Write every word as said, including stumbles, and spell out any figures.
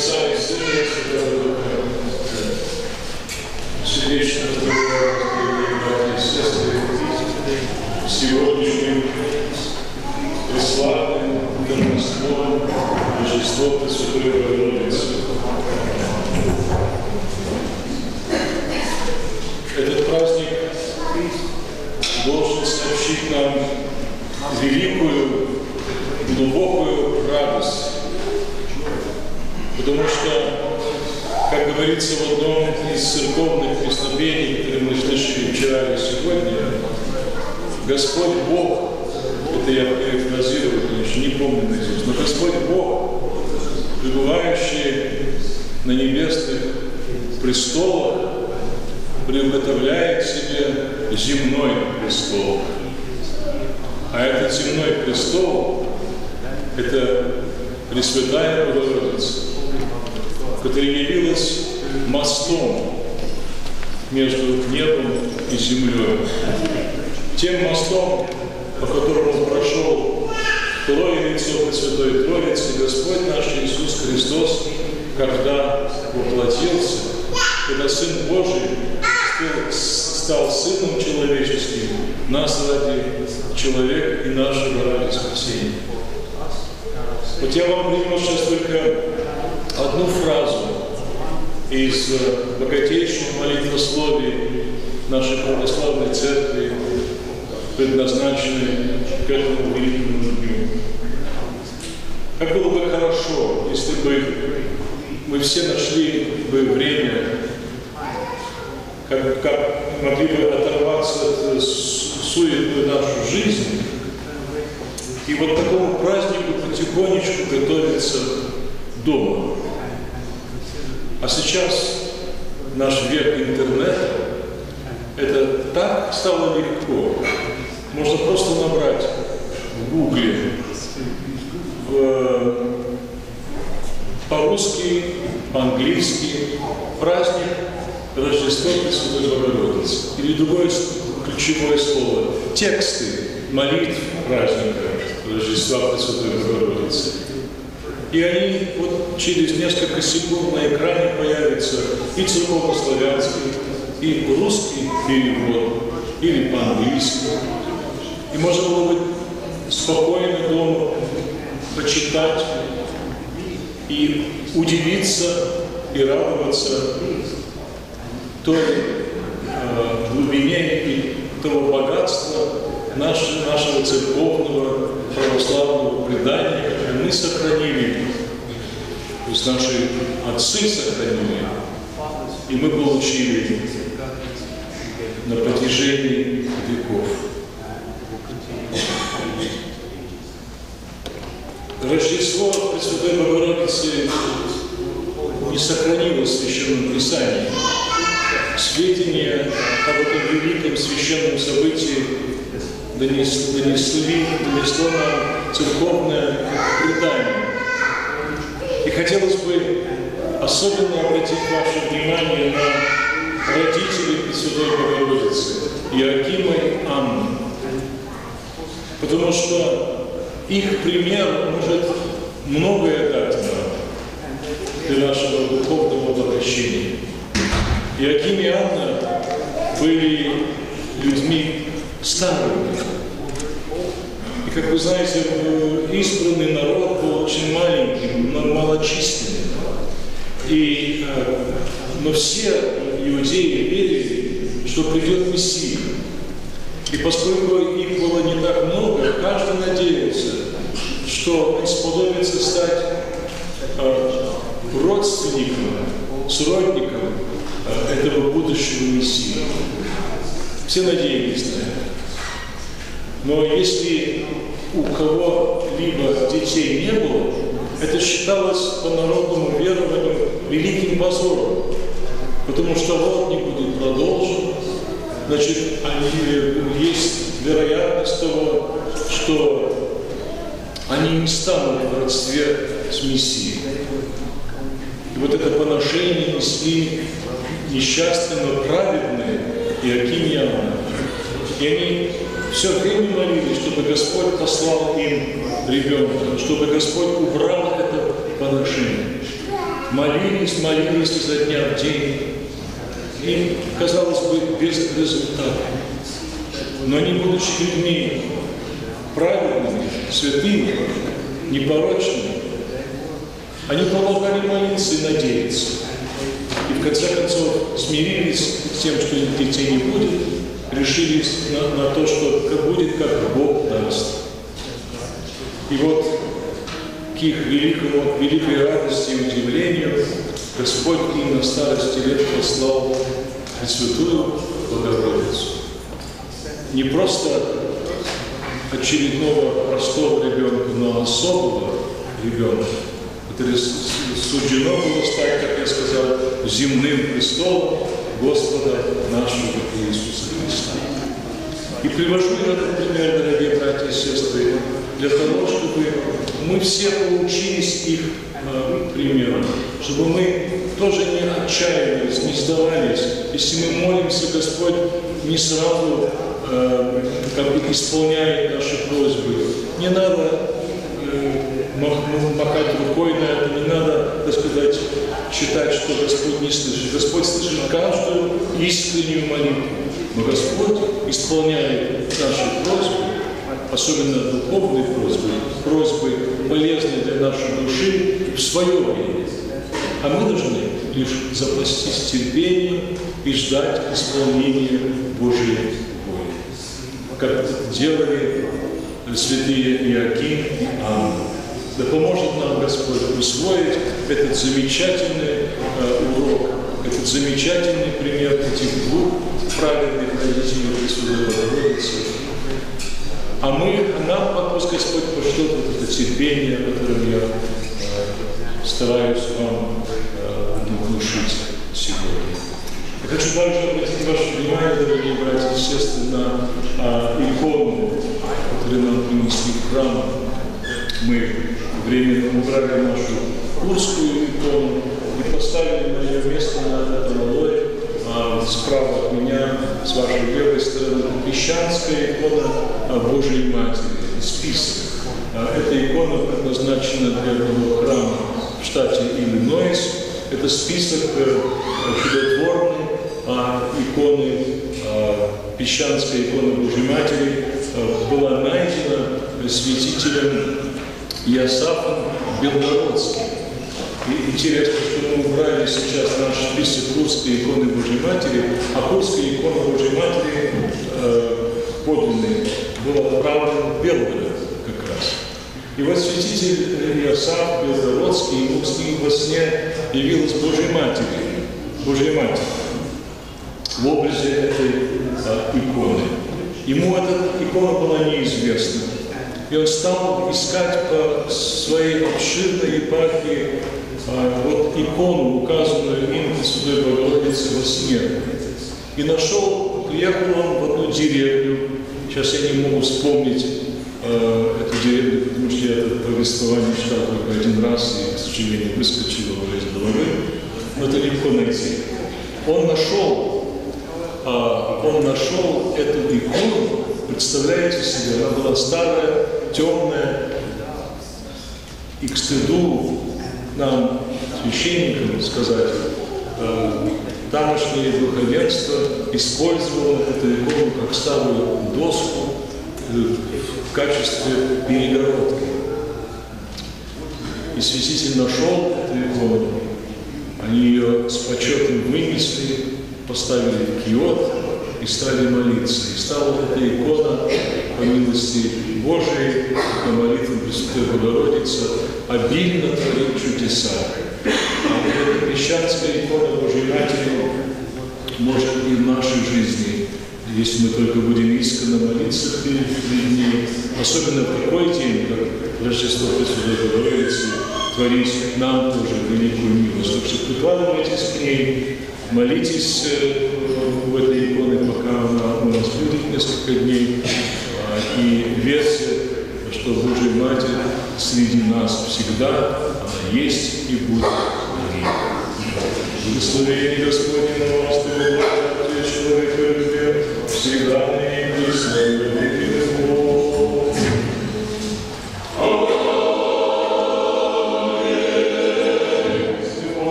Отца и Сына и Святого Духа. Сердечно поздравляю вас, дорогие братья и сестры, сегодняшним преславным торжеством Рождества Пресвятой Богородицы. Этот праздник должен сообщить нам великую, глубокую радость, потому что, как говорится в одном из церковных песнопений, которые мы слышали вчера и сегодня, Господь Бог, это я перефразирую, конечно, не помню наизусть, но Господь Бог, пребывающий на небесных престолах, приготовляет себе земной престол. А этот земной престол – это Пресвятая Богородица, которая явилась мостом между небом и землей. Тем мостом, по которому прошел второе лицо Пресвятой Троицы, Господь наш Иисус Христос, когда воплотился, когда Сын Божий стал Сыном Человеческим, нас ради человека и нашего ради спасения. Вот я вам привел сейчас только одну фразу из богатейших молитвословий нашей православной церкви, предназначенной к этому великому дню. Как было бы хорошо, если бы мы все нашли бы время, как, как могли бы оторваться от суетную нашу жизнь и вот к такому празднику потихонечку готовиться дома. А сейчас наш век интернета, это так стало легко. Можно просто набрать в Гугле в, по-русски, по-английски праздник Рождества Пресвятой Богородицы или другое ключевое слово – тексты молитв праздника Рождества Пресвятой Богородицы. И они вот через несколько секунд на экране появятся и церковно-славянский, и русский перевод, или по-английски. И можно было бы спокойно дома почитать и удивиться, и радоваться той э, глубине и того богатства нашего, нашего церковного православного предания, которое мы сохранили, то есть наши отцы сохранили, и мы получили на протяжении веков. Рождество Пресвятой Богородицы не сохранилось в Священном Писании. Сведения об этом великом священном событии донесли, донесли, донесло нам церковное предание. И хотелось бы особенно обратить ваше внимание на родителей Пресвятой Богородицы, Иоакима и Анны. Потому что их пример может многое дать нам для нашего духовного обогащения. Иоаким и Анна были людьми старыми. И, как вы знаете, избранный народ был очень маленьким, но малочисленным. И, но все иудеи верили, что придет Мессия. И поскольку их было не так много, каждый надеялся, что он сподобится стать э, родственником, сродником э, этого будущего Мессии. Все надеялись на это. Но если у кого-либо детей не было, это считалось по народному верованию великим позором, потому что род не будет продолжен. Значит, они, есть вероятность того, что они не станут в родстве с Мессией. И вот это поношение несли несчастные, но праведные Иоаким и Анна. И они все время молились, чтобы Господь послал им ребенка, чтобы Господь убрал это поношение. молились, молились изо дня в день. И, казалось бы, без результата. Но они, будучи людьми праведными, святыми, непорочными, они продолжали молиться и надеяться. И в конце концов смирились с тем, что детей не будет, решились на, на то, что будет, как Бог даст. И вот к их великому, великой радости и удивлению Господь им на старости лет послал Пресвятую Богородицу. Не просто очередного простого ребенка, но особого ребенка, который суждено было стать, как я сказал, земным престолом Господа нашего Иисуса Христа. И привожу я этот пример, дорогие братья и сестры, для того, чтобы мы все поучились их э, примером, чтобы мы тоже не отчаивались, не сдавались. Если мы молимся, Господь не сразу э, как бы исполняет наши просьбы. Не надо э, махать рукой на это, не надо, так сказать, считать, что Господь не слышит. Господь слышит каждую искреннюю молитву. Но Господь исполняет наши просьбы, особенно духовные просьбы, просьбы, полезные для нашей души, в свое время. А мы должны лишь запастись терпением и ждать исполнения Божьей воли. Как делали святые Иоаким и Анна. Да поможет нам Господь усвоить этот замечательный э, урок, этот замечательный пример этих двух праведных родителей Пресвятой Богородицы. А мы, нам, пусть Господь пошлет вот это терпение, которым я э, стараюсь вам э, внушить сегодня. Я хочу также обратить ваше внимание, дорогие братья и сестры, на э, икону, которую нам принесли в храм. Мы временно убрали нашу курскую икону и поставили на ее место на это малое, а справа от меня, с вашей левой стороны, крещанская икона Божией Матери, список. Эта икона предназначена для одного храма в штате Иллинойс. Это список чудотворной иконы, песчанская икона Божией Матери, была найдена святителем Иосафом Белгородским. И интересно, что мы убрали сейчас наш список Курской иконы Божьей Матери, а Курская икона Божьей Матери э, подлинной была отправлена в Белгород как раз. И вот святитель Иосаф Белгородский, ему во сне явилась Божьей Матери, Божьей Матери в образе этой э, иконы. Ему эта икона была неизвестна. И он стал искать по своей обширной епархии а, вот икону, указанную им Пресвятой Богородицы во сне. И нашел, приехал он в одну деревню. Сейчас я не могу вспомнить а, эту деревню, потому что я это повествование читал только один раз и, к сожалению, выскочило уже из головы. Но это легко найти. Он нашел, а, он нашел эту икону. Представляете себе, она была старая, темная, и к стыду нам, священникам, сказать, э, тамошнее духовенство использовало эту икону как старую доску э, в качестве перегородки. И святитель нашел эту икону, они ее с почетом вынесли, поставили в киот, и стали молиться. И стала эта икона, по милости Божией, на молитву Пресвятой Богородицы, обильно творит чудеса. А эта крещанская икона Божьей Матери может и в нашей жизни, если мы только будем искренне молиться перед ней, особенно в такой день, как Рождество Пресвятой Богородицы, творить нам тоже великую милость. Так что прикладывайтесь к ней, молитесь в этой иконе, пока она у нас будет несколько дней, и верьте, что Божья Матерь среди нас всегда, она есть и будет. Благословение Господне на вас, человека любви, всегда и вечно.